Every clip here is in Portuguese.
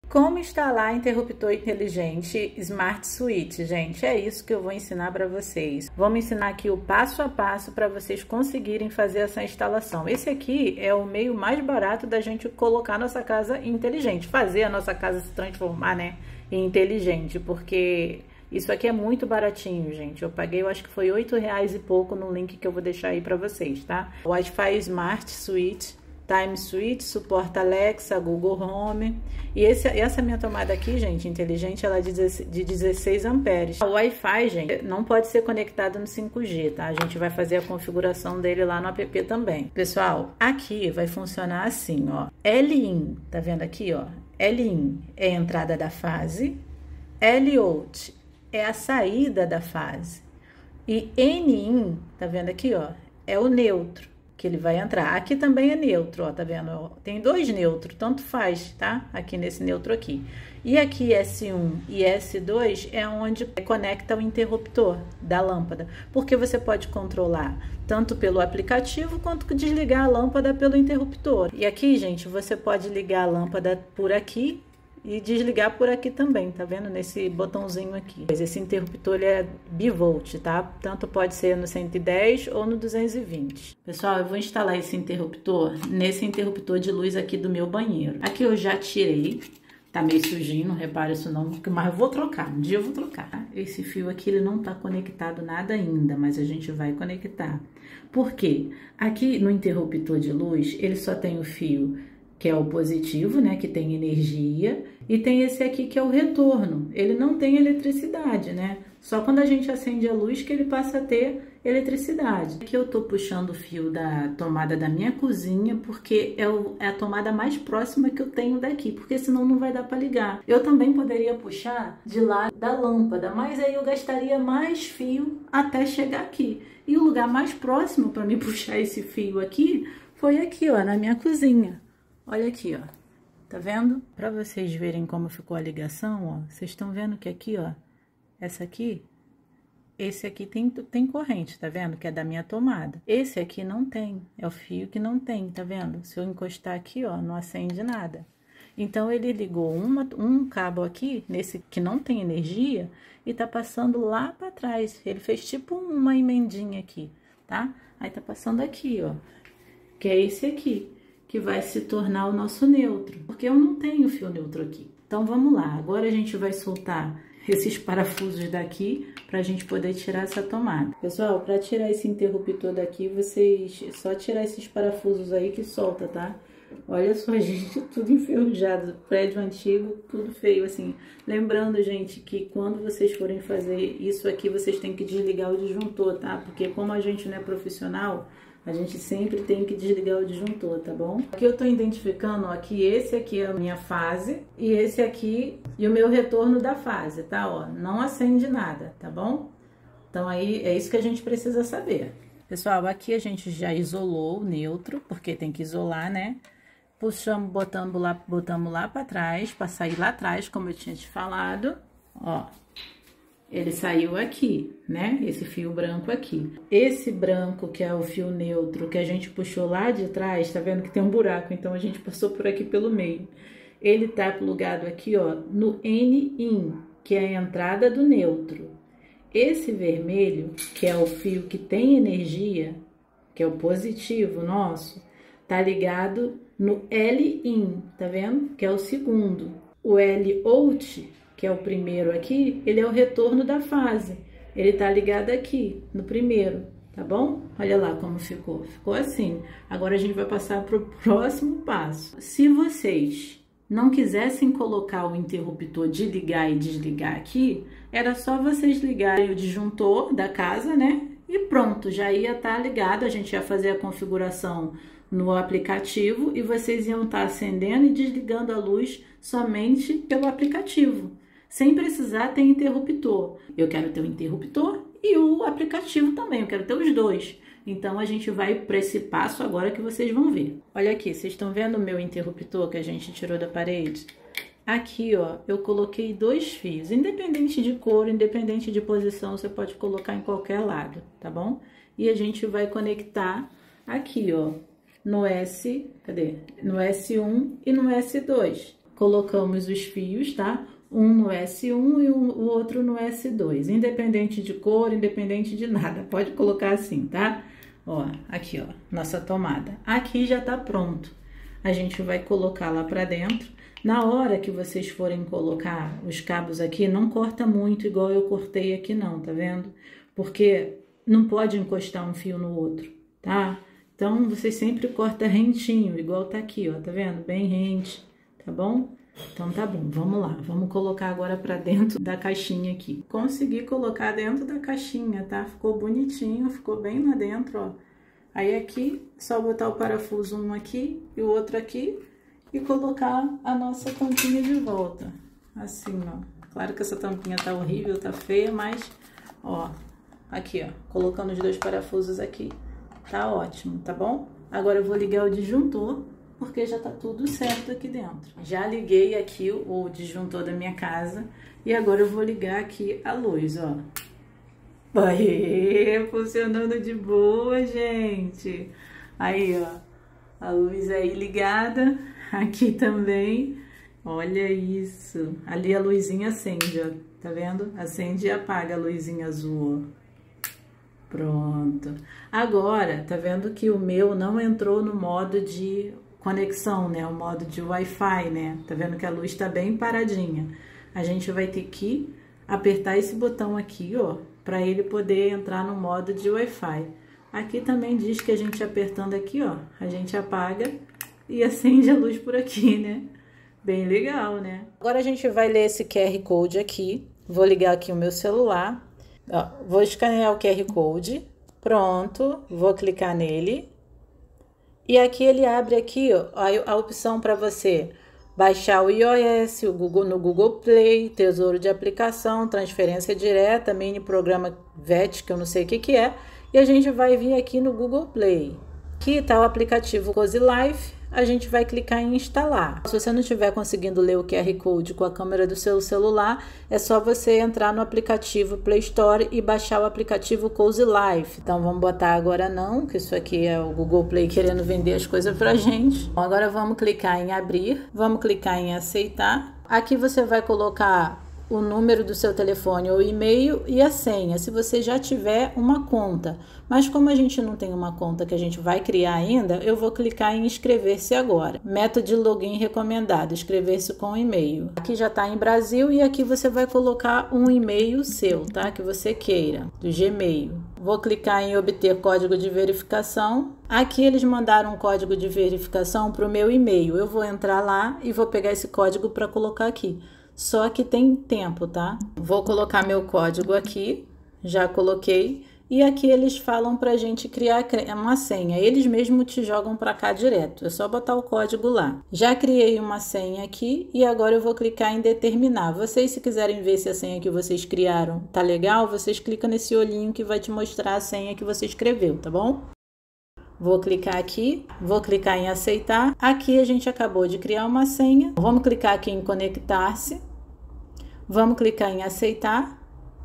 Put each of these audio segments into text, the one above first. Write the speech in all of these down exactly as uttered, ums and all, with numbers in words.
Como instalar interruptor inteligente Smart Switch, gente? É isso que eu vou ensinar para vocês. Vamos ensinar aqui o passo a passo para vocês conseguirem fazer essa instalação. Esse aqui é o meio mais barato da gente colocar a nossa casa inteligente, fazer a nossa casa se transformar, né, em inteligente, porque isso aqui é muito baratinho, gente. Eu paguei, eu acho que foi oito reais e pouco no link que eu vou deixar aí para vocês, tá? Wi-Fi Smart Switch, Time Switch, suporta Alexa, Google Home. E esse, essa minha tomada aqui, gente, inteligente, ela é de dezesseis amperes. O Wi-Fi, gente, não pode ser conectado no cinco G, tá? A gente vai fazer a configuração dele lá no app também. Pessoal, aqui vai funcionar assim, ó. L-in, tá vendo aqui, ó? L-in é a entrada da fase. L-out é a saída da fase. E N-in, tá vendo aqui, ó? É o neutro que ele vai entrar. Aqui também é neutro, ó, tá vendo? Tem dois neutros, tanto faz, tá? Aqui nesse neutro aqui. E aqui S um e S dois é onde conecta o interruptor da lâmpada, porque você pode controlar tanto pelo aplicativo quanto desligar a lâmpada pelo interruptor. E aqui, gente, você pode ligar a lâmpada por aqui e desligar por aqui também, tá vendo? Nesse botãozinho aqui. Esse interruptor ele é bivolt, tá? Tanto pode ser no cento e dez ou no duzentos e vinte. Pessoal, eu vou instalar esse interruptor nesse interruptor de luz aqui do meu banheiro. Aqui eu já tirei, tá meio sujinho, não repara isso não, mas eu vou trocar, um dia eu vou trocar. Tá? Esse fio aqui ele não tá conectado nada ainda, mas a gente vai conectar. Por quê? Aqui no interruptor de luz, ele só tem o fio que é o positivo, né, que tem energia, e tem esse aqui que é o retorno. Ele não tem eletricidade, né? Só quando a gente acende a luz que ele passa a ter eletricidade. Aqui eu tô puxando o fio da tomada da minha cozinha, porque é, o, é a tomada mais próxima que eu tenho daqui, porque senão não vai dar para ligar. Eu também poderia puxar de lá da lâmpada, mas aí eu gastaria mais fio até chegar aqui. E o lugar mais próximo para me puxar esse fio aqui foi aqui, ó, na minha cozinha. Olha aqui, ó, tá vendo? Para vocês verem como ficou a ligação, ó, vocês estão vendo que aqui, ó, essa aqui, esse aqui tem, tem corrente, tá vendo? Que é da minha tomada. Esse aqui não tem, é o fio que não tem, tá vendo? Se eu encostar aqui, ó, não acende nada. Então, ele ligou uma, um cabo aqui, nesse que não tem energia, e tá passando lá para trás. Ele fez tipo uma emendinha aqui, tá? Aí tá passando aqui, ó, que é esse aqui, que vai se tornar o nosso neutro, porque eu não tenho fio neutro aqui. Então, vamos lá. Agora, a gente vai soltar esses parafusos daqui para a gente poder tirar essa tomada. Pessoal, para tirar esse interruptor daqui, vocês só tirar esses parafusos aí que solta, tá? Olha só, gente, tudo enferrujado, prédio antigo, tudo feio, assim. Lembrando, gente, que quando vocês forem fazer isso aqui, vocês têm que desligar o disjuntor, tá? Porque como a gente não é profissional, a gente sempre tem que desligar o disjuntor, tá bom? Aqui eu tô identificando, ó, que esse aqui é a minha fase e esse aqui e o meu retorno da fase, tá? Ó, não acende nada, tá bom? Então aí é isso que a gente precisa saber. Pessoal, aqui a gente já isolou o neutro, porque tem que isolar, né? Puxamos, botamos lá, botamos lá pra trás, pra sair lá atrás, como eu tinha te falado, ó. Ele saiu aqui, né? Esse fio branco aqui. Esse branco, que é o fio neutro, que a gente puxou lá de trás, tá vendo que tem um buraco? Então, a gente passou por aqui pelo meio. Ele tá plugado aqui, ó, no N-in, que é a entrada do neutro. Esse vermelho, que é o fio que tem energia, que é o positivo nosso, tá ligado no L-in, tá vendo? Que é o segundo. O L-out, que é o primeiro aqui, ele é o retorno da fase. Ele tá ligado aqui, no primeiro, tá bom? Olha lá como ficou. Ficou assim. Agora a gente vai passar pro próximo passo. Se vocês não quisessem colocar o interruptor de ligar e desligar aqui, era só vocês ligarem o disjuntor da casa, né? E pronto, já ia estar ligado. A gente ia fazer a configuração no aplicativo e vocês iam estar acendendo e desligando a luz somente pelo aplicativo, sem precisar ter interruptor. Eu quero ter o interruptor e o aplicativo também, eu quero ter os dois. Então, a gente vai para esse passo agora que vocês vão ver. Olha aqui, vocês estão vendo o meu interruptor que a gente tirou da parede? Aqui, ó, eu coloquei dois fios, independente de cor, independente de posição, você pode colocar em qualquer lado, tá bom? E a gente vai conectar aqui, ó, no S, cadê? No S um e no S dois. colocamos os fios, tá? Um no S um e um, o outro no S dois, independente de cor, independente de nada, pode colocar assim, tá? Ó, aqui, ó, nossa tomada. Aqui já tá pronto. A gente vai colocar lá pra dentro. Na hora que vocês forem colocar os cabos aqui, não corta muito igual eu cortei aqui não, tá vendo? Porque não pode encostar um fio no outro, tá? Então, vocês sempre cortam rentinho, igual tá aqui, ó, tá vendo? Bem rente, tá bom? Então, tá bom, vamos lá. Vamos colocar agora pra dentro da caixinha aqui. Consegui colocar dentro da caixinha, tá? Ficou bonitinho, ficou bem lá dentro, ó. Aí, aqui, só botar o parafuso um aqui e o outro aqui e colocar a nossa tampinha de volta. Assim, ó. Claro que essa tampinha tá horrível, tá feia, mas, ó, aqui, ó. Colocando os dois parafusos aqui. Tá ótimo, tá bom? Agora eu vou ligar o disjuntor, porque já tá tudo certo aqui dentro. Já liguei aqui o disjuntor da minha casa e agora eu vou ligar aqui a luz, ó. Aê, funcionando de boa, gente. Aí, ó, a luz aí ligada, aqui também. Olha isso. Ali a luzinha acende, ó, tá vendo? Acende e apaga a luzinha azul, ó. Pronto. Agora, tá vendo que o meu não entrou no modo de conexão, né? O modo de Wi-Fi, né? Tá vendo que a luz tá bem paradinha. A gente vai ter que apertar esse botão aqui, ó, para ele poder entrar no modo de Wi-Fi. Aqui também diz que a gente apertando aqui, ó, a gente apaga e acende a luz por aqui, né? Bem legal, né? Agora a gente vai ler esse Q R Code aqui. Vou ligar aqui o meu celular. Ó, vou escanear o Q R Code, pronto, vou clicar nele, e aqui ele abre aqui, ó, a, a opção para você baixar o iOS, o Google, no Google Play, tesouro de aplicação, transferência direta, mini programa V E T, que eu não sei o que que é, e a gente vai vir aqui no Google Play. Aqui está o aplicativo Cozy Life, a gente vai clicar em instalar. Se você não estiver conseguindo ler o Q R Code com a câmera do seu celular, é só você entrar no aplicativo Play Store e baixar o aplicativo Cozy Life. Então vamos botar agora não, que isso aqui é o Google Play querendo vender as coisas pra gente. Bom, agora vamos clicar em abrir, vamos clicar em aceitar. Aqui você vai colocar o número do seu telefone ou e-mail e a senha, se você já tiver uma conta. Mas como a gente não tem uma conta que a gente vai criar ainda, eu vou clicar em inscrever-se agora. Método de login recomendado, inscrever-se com e-mail. Aqui já está em Brasil e aqui você vai colocar um e-mail seu, tá? Que você queira, do Gmail. Vou clicar em obter código de verificação. Aqui eles mandaram um código de verificação para o meu e-mail. Eu vou entrar lá e vou pegar esse código para colocar aqui. Só que tem tempo, tá? Vou colocar meu código aqui, já coloquei, e aqui eles falam pra gente criar uma senha. Eles mesmos te jogam pra cá direto, é só botar o código lá. Já criei uma senha aqui e agora eu vou clicar em determinar. Vocês, se quiserem ver se a senha que vocês criaram tá legal, vocês clicam nesse olhinho que vai te mostrar a senha que você escreveu, tá bom? Vou clicar aqui, vou clicar em aceitar. Aqui a gente acabou de criar uma senha. Vamos clicar aqui em conectar-se. Vamos clicar em aceitar.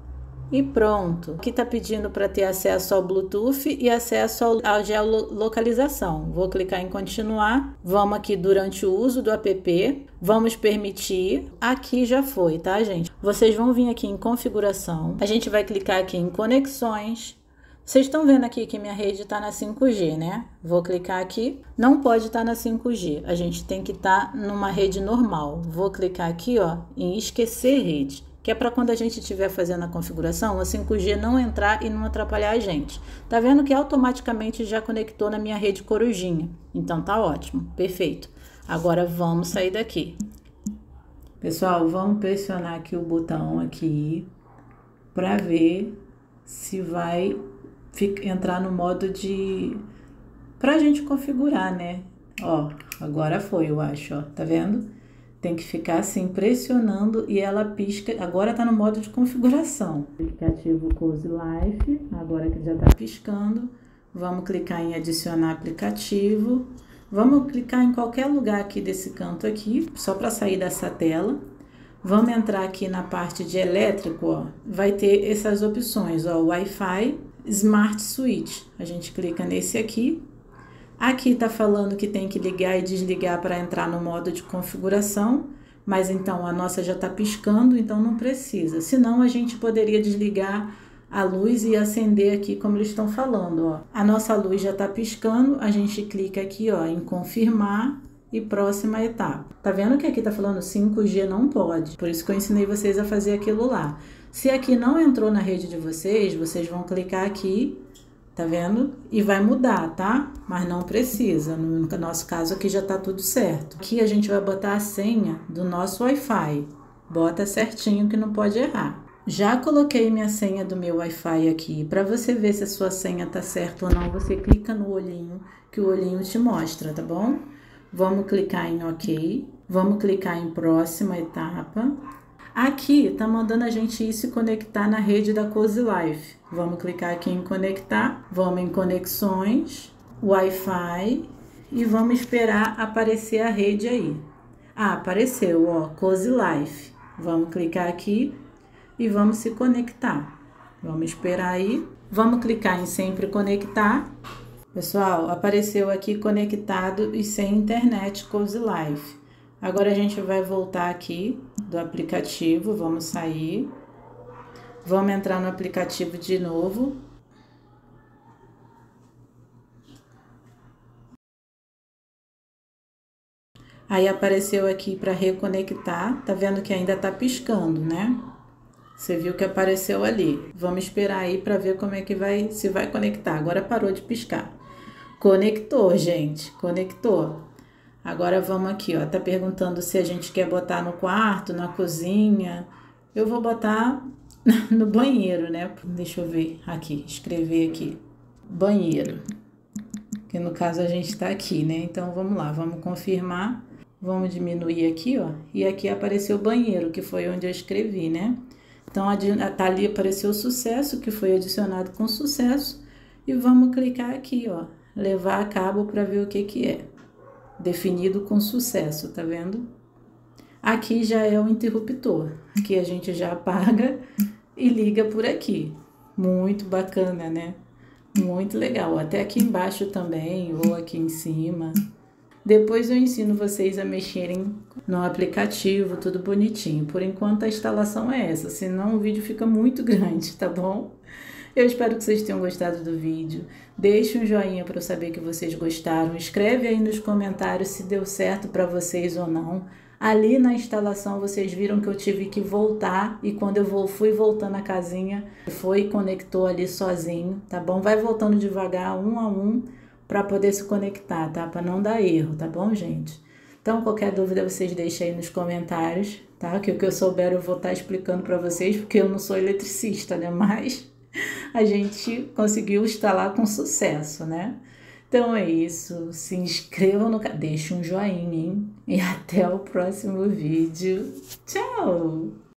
E pronto. Aqui tá pedindo para ter acesso ao Bluetooth e acesso ao, à geolocalização. Vou clicar em continuar. Vamos aqui durante o uso do app. Vamos permitir. Aqui já foi, tá, gente? Vocês vão vir aqui em configuração. A gente vai clicar aqui em conexões. Vocês estão vendo aqui que minha rede está na cinco G, né? Vou clicar aqui. Não pode estar na cinco G. A gente tem que estar numa rede normal. Vou clicar aqui, ó, em esquecer rede, que é para quando a gente estiver fazendo a configuração, a cinco G não entrar e não atrapalhar a gente. Tá vendo que automaticamente já conectou na minha rede Corujinha. Então tá ótimo, perfeito. Agora vamos sair daqui. Pessoal, vamos pressionar aqui o botão aqui para ver se vai Fica, entrar no modo de... pra gente configurar, né? Ó, agora foi, eu acho, ó. Tá vendo? Tem que ficar assim, pressionando e ela pisca. Agora tá no modo de configuração. Aplicativo Cozy Life. Agora que já tá piscando. Vamos clicar em adicionar aplicativo. Vamos clicar em qualquer lugar aqui desse canto aqui, só para sair dessa tela. Vamos entrar aqui na parte de elétrico, ó. Vai ter essas opções, ó. Wi-Fi, Smart Switch. A gente clica nesse aqui. Aqui tá falando que tem que ligar e desligar para entrar no modo de configuração. Mas então a nossa já está piscando, então não precisa. Senão a gente poderia desligar a luz e acender aqui como eles estão falando, ó. A nossa luz já está piscando, a gente clica aqui, ó, em confirmar e próxima etapa. Tá vendo que aqui tá falando cinco G não pode? Por isso que eu ensinei vocês a fazer aquilo lá. Se aqui não entrou na rede de vocês, vocês vão clicar aqui, tá vendo? E vai mudar, tá? Mas não precisa. No nosso caso aqui já tá tudo certo. Aqui a gente vai botar a senha do nosso Wi-Fi. Bota certinho que não pode errar. Já coloquei minha senha do meu Wi-Fi aqui. Para você ver se a sua senha tá certa ou não, você clica no olhinho, que o olhinho te mostra, tá bom? Vamos clicar em OK. Vamos clicar em próxima etapa. Aqui tá mandando a gente ir se conectar na rede da Cozy Life. Vamos clicar aqui em conectar. Vamos em conexões, Wi-Fi e vamos esperar aparecer a rede aí. Ah, apareceu, ó, Cozy Life. Vamos clicar aqui e vamos se conectar. Vamos esperar aí. Vamos clicar em sempre conectar. Pessoal, apareceu aqui conectado e sem internet Cozy Life. Agora a gente vai voltar aqui do aplicativo, vamos sair. Vamos entrar no aplicativo de novo. Aí apareceu aqui para reconectar, tá vendo que ainda tá piscando, né? Você viu que apareceu ali. Vamos esperar aí para ver como é que vai, se vai conectar. Agora parou de piscar. Conectou, gente, conectou. Agora vamos aqui, ó, tá perguntando se a gente quer botar no quarto, na cozinha. Eu vou botar no banheiro, né? Deixa eu ver aqui, escrever aqui. Banheiro. Que no caso a gente tá aqui, né? Então vamos lá, vamos confirmar. Vamos diminuir aqui, ó. E aqui apareceu banheiro, que foi onde eu escrevi, né? Então tá ali, apareceu sucesso, que foi adicionado com sucesso. E vamos clicar aqui, ó. Levar a cabo para ver o que que é. Definido com sucesso, tá vendo? Aqui já é o interruptor. Aqui a gente já apaga e liga por aqui. Muito bacana, né? Muito legal. Até aqui embaixo também, ou aqui em cima. Depois eu ensino vocês a mexerem no aplicativo, tudo bonitinho. Por enquanto a instalação é essa, senão o vídeo fica muito grande, tá bom? Eu espero que vocês tenham gostado do vídeo. Deixe um joinha para eu saber que vocês gostaram. Escreve aí nos comentários se deu certo para vocês ou não. Ali na instalação vocês viram que eu tive que voltar e quando eu vou, fui voltando a casinha, foi e conectou ali sozinho, tá bom? Vai voltando devagar, um a um, para poder se conectar, tá? Para não dar erro, tá bom, gente? Então, qualquer dúvida vocês deixem aí nos comentários, tá? Que o que eu souber eu vou estar explicando para vocês, porque eu não sou eletricista, né? Mas a gente conseguiu instalar com sucesso, né? Então é isso, se inscrevam no canal, deixe um joinha, hein? E até o próximo vídeo. Tchau!